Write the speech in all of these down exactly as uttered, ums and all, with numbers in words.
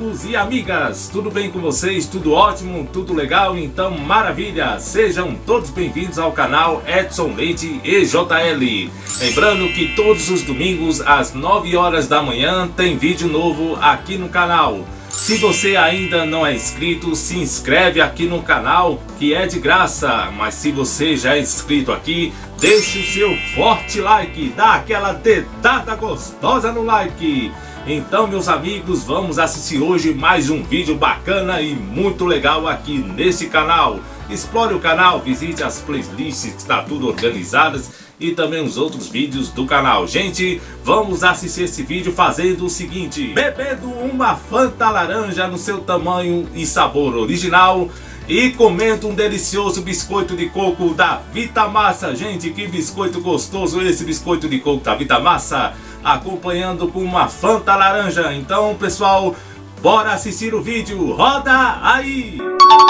amigos e amigas, tudo bem com vocês? Tudo ótimo? Tudo legal? Então maravilha! Sejam todos bem-vindos ao canal Edson Leite E J L. Lembrando que todos os domingos às nove horas da manhã tem vídeo novo aqui no canal. Se você ainda não é inscrito, se inscreve aqui no canal que é de graça. Mas se você já é inscrito aqui, deixe o seu forte like, dá aquela dedada gostosa no like. Então, meus amigos, vamos assistir hoje mais um vídeo bacana e muito legal aqui nesse canal. Explore o canal, visite as playlists que está tudo organizadas e também os outros vídeos do canal. Gente, vamos assistir esse vídeo fazendo o seguinte: bebendo uma Fanta laranja no seu tamanho e sabor original e comendo um delicioso biscoito de coco da Vitamassa. Gente, que biscoito gostoso esse biscoito de coco da Vitamassa, acompanhando com uma Fanta laranja. Então, pessoal, bora assistir o vídeo. Roda aí!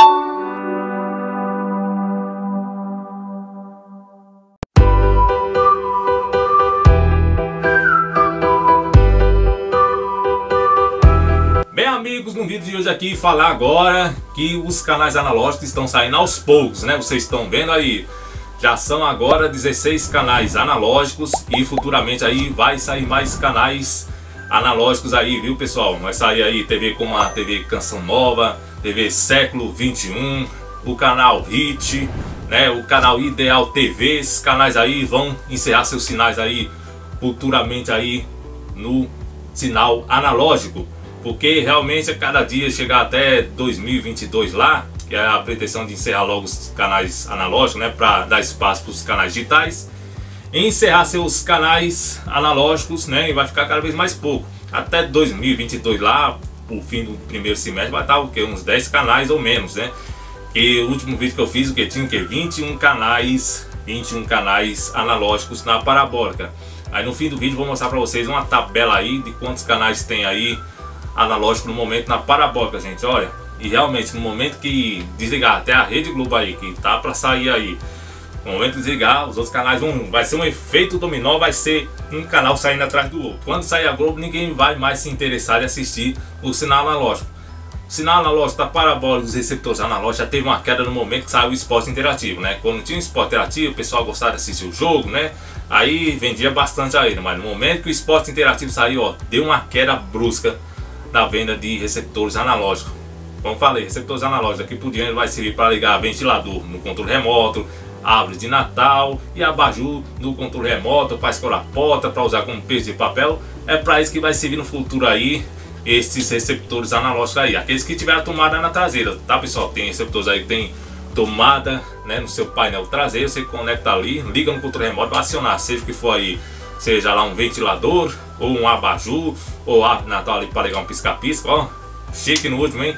Bem, amigos, no vídeo de hoje aqui falar agora que os canais analógicos estão saindo aos poucos, né? Vocês estão vendo aí, já são agora dezesseis canais analógicos e futuramente aí vai sair mais canais analógicos aí, viu, pessoal? Vai sair aí T V como a T V Canção Nova, T V Século vinte e um, o canal Hit, né? O canal Ideal T V. Esses canais aí vão encerrar seus sinais aí futuramente aí no sinal analógico, porque realmente a cada dia chegar até dois mil e vinte e dois lá, que é a pretensão de encerrar logo os canais analógicos, né, para dar espaço para os canais digitais, encerrar seus canais analógicos, né, e vai ficar cada vez mais pouco. Até dois mil e vinte e dois lá, o fim do primeiro semestre, vai estar o que, uns dez canais ou menos, né? E o último vídeo que eu fiz, o que tinha o que vinte e um canais, vinte e um canais analógicos na parabólica. Aí no fim do vídeo vou mostrar para vocês uma tabela aí de quantos canais tem aí analógico no momento na parabólica, gente. Olha, e realmente no momento que desligar até a Rede Globo aí, que tá para sair aí, no momento de desligar, os outros canais vão, vai ser um efeito dominó, vai ser um canal saindo atrás do outro. Quando sair a Globo, ninguém vai mais se interessar em assistir o sinal analógico. O sinal analógico da parabólica, dos receptores analógicos, já teve uma queda no momento que saiu o esporte interativo, né? Quando tinha o esporte interativo, o pessoal gostava de assistir o jogo, né? Aí vendia bastante a ele, mas no momento que o esporte interativo saiu, ó, deu uma queda brusca na venda de receptores analógicos. Como falei, receptores analógicos aqui por diante vai servir para ligar ventilador no controle remoto, árvore de Natal e abajur no controle remoto, para escorar porta, para usar como peso de papel. É para isso que vai servir no futuro aí esses receptores analógicos aí, aqueles que tiveram a tomada na traseira, tá, pessoal? Tem receptores aí que tem tomada, né, no seu painel traseiro, você conecta ali, liga no controle remoto, vai acionar, seja o que for aí, seja lá um ventilador, ou um abajur, ou árvore de Natal ali para ligar um pisca-pisca, ó, chique no último, hein?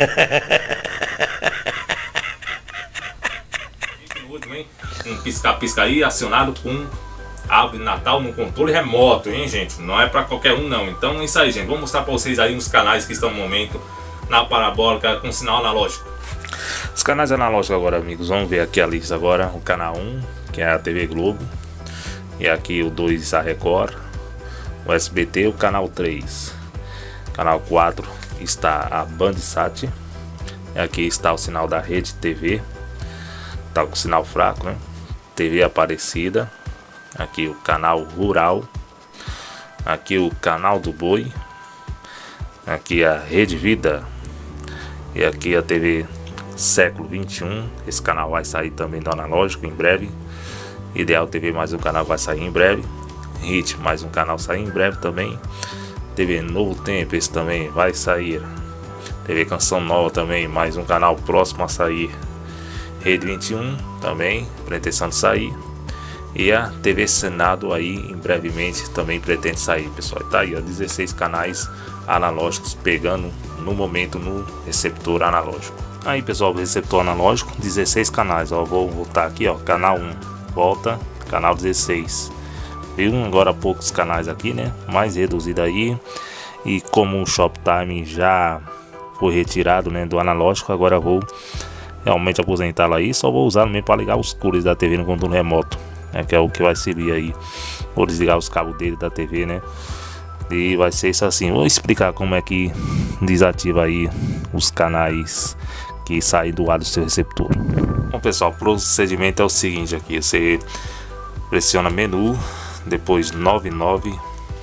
Chique no último, hein? Um pisca-pisca aí acionado com árvore de Natal no controle remoto, hein, gente? Não é para qualquer um, não. Então é isso aí, gente. Vou mostrar para vocês aí uns canais que estão no momento na parabólica com sinal analógico. Os canais analógicos agora, amigos, vamos ver aqui a lista agora. O canal um, que é a T V Globo, e aqui o dois, a Record, o S B T, o canal três, canal quatro está a Bandsat, aqui está o sinal da Rede T V, tá com sinal fraco, né? T V Aparecida, aqui o canal Rural, aqui o canal do Boi, aqui a Rede Vida, e aqui a T V Século vinte e um. Esse canal vai sair também do analógico em breve. Ideal T V, mais um canal vai sair em breve. Hit, mais um canal sair em breve também. T V Novo Tempo, esse também vai sair. T V Canção Nova também, mais um canal próximo a sair. Rede vinte e um também, pretensão de sair. E a T V Senado aí, em brevemente, também pretende sair, pessoal. Tá aí, ó, dezesseis canais analógicos pegando no momento no receptor analógico. Aí, pessoal, o receptor analógico, dezesseis canais, ó. Vou voltar aqui, ó, canal um, volta, canal dezesseis. Viu? Agora poucos canais aqui, né? Mais reduzido aí. E como o Shoptime já foi retirado, né, do analógico, agora vou realmente aposentá-lo aí. Só vou usar mesmo para ligar os cores da T V no controle remoto, né, que é o que vai servir aí. Vou desligar os cabos dele da T V, né? E vai ser isso assim. Vou explicar como é que desativa aí os canais que saem do ar do seu receptor. Bom pessoal, o procedimento é o seguinte aqui. Você pressiona menu, depois noventa e nove.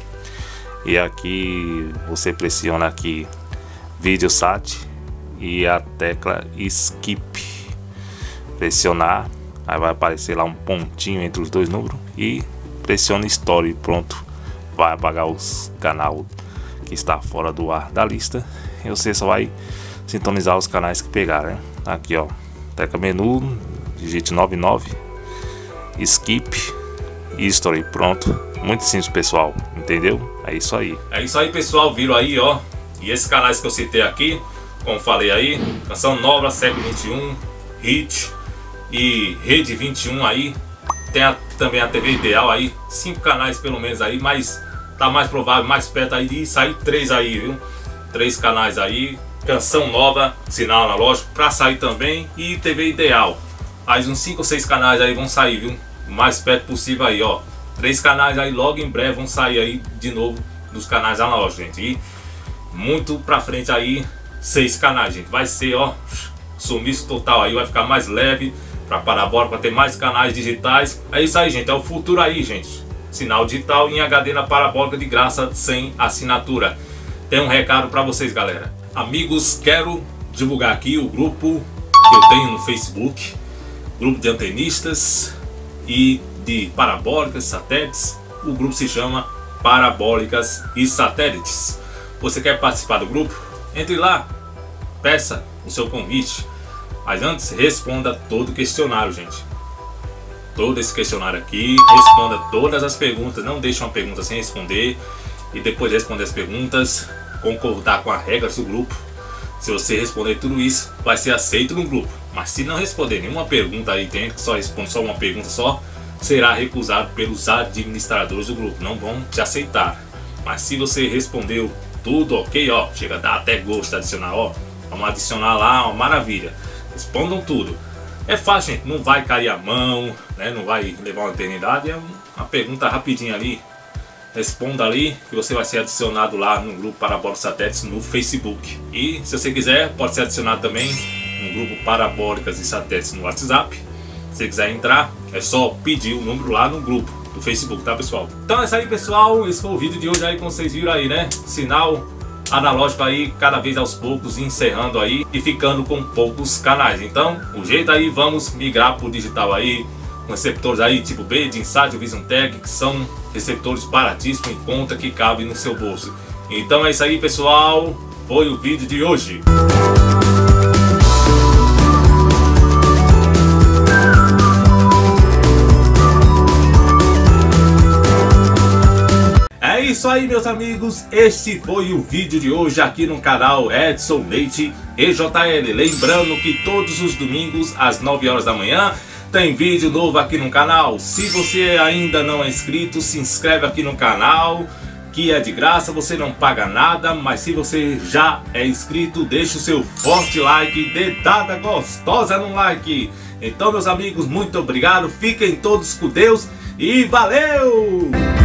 E aqui você pressiona aqui Videosat e a tecla Skip. Pressionar, aí vai aparecer lá um pontinho entre os dois números e pressiona Story, pronto. Vai apagar os canal que está fora do ar da lista e você só vai sintonizar os canais que pegar, né? Aqui ó, tecla menu, digite noventa e nove, Skip, History, pronto. Muito simples pessoal, entendeu? É isso aí. É isso aí pessoal, viram aí ó. E esses canais que eu citei aqui, como falei aí, Canção Nova, Século vinte e um, Hit e Rede vinte e um aí. Tem a, também a T V Ideal aí, cinco canais pelo menos aí, mas tá mais provável, mais perto aí de sair três aí, viu? Três canais aí, Canção Nova, sinal analógico pra sair também e T V Ideal. Mais uns cinco ou seis canais aí vão sair, viu? O mais perto possível aí, ó. Três canais aí logo em breve vão sair aí de novo dos canais analógicos, gente. E muito pra frente aí, seis canais, gente. Vai ser, ó, sumiço total aí, vai ficar mais leve para parabólica, para ter mais canais digitais. É isso aí, gente, é o futuro aí, gente. Sinal digital em H D na parabólica de graça, sem assinatura. Tem um recado para vocês, galera. Amigos, quero divulgar aqui o grupo que eu tenho no Facebook, grupo de antenistas e de parabólicas, satélites. O grupo se chama Parabólicas e Satélites. Você quer participar do grupo? Entre lá, peça o seu convite. Mas antes, responda todo o questionário, gente. Todo esse questionário aqui, responda todas as perguntas. Não deixe uma pergunta sem responder. E depois de responder as perguntas, concordar com as regras do grupo. Se você responder tudo isso, vai ser aceito no grupo. Mas se não responder nenhuma pergunta aí dentro, que só responde só uma pergunta só, será recusado pelos administradores do grupo. Não vão te aceitar. Mas se você respondeu tudo ok, ó, chega a dar até gosto de adicionar, ó. Vamos adicionar lá, ó, maravilha. Respondam tudo. É fácil, gente, não vai cair a mão, né? Não vai levar uma eternidade. É uma pergunta rapidinha ali. Responda ali que você vai ser adicionado lá no grupo Parabólicas Satélites no Facebook. E se você quiser, pode ser adicionado também no grupo Parabólicas e Satélites no WhatsApp. Se você quiser entrar, é só pedir o número lá no grupo do Facebook, tá pessoal? Então é isso aí pessoal, esse foi o vídeo de hoje aí, como vocês viram aí, né? Sinal analógico aí, cada vez aos poucos, encerrando aí e ficando com poucos canais. Então, o jeito aí, vamos migrar pro digital aí, com receptores aí tipo B, DinSat, Vision Tech, que são receptores baratíssimos em conta que cabem no seu bolso. Então é isso aí pessoal, foi o vídeo de hoje. É isso aí meus amigos, este foi o vídeo de hoje aqui no canal Edson Leite E J L. Lembrando que todos os domingos às nove horas da manhã tem vídeo novo aqui no canal. Se você ainda não é inscrito, se inscreve aqui no canal, que é de graça, você não paga nada. Mas se você já é inscrito, deixa o seu forte like, dedada gostosa no like. Então meus amigos, muito obrigado, fiquem todos com Deus e valeu!